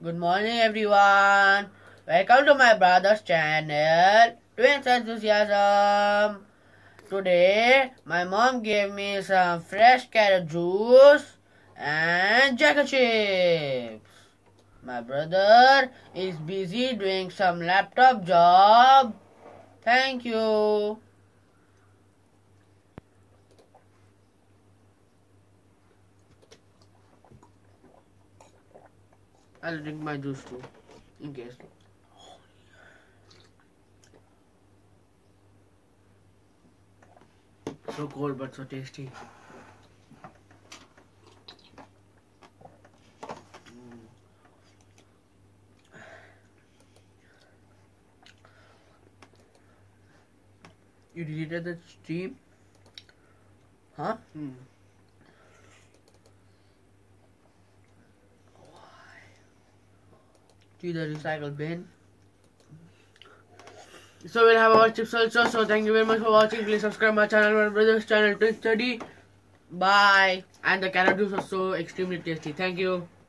Good morning everyone. Welcome to my brother's channel, Twins Enthusiasm. Today my mom gave me some fresh carrot juice and jacket chips. My brother is busy doing some laptop job. Thank you. I'll drink my juice too, in case. So cold but so tasty. You deleted the stream? Huh? To the recycle bin. So we'll have our chips also. So thank you very much for watching. Please subscribe my channel, my brother's channel, Twins Study. Bye. And the carrot juice was so extremely tasty. Thank you.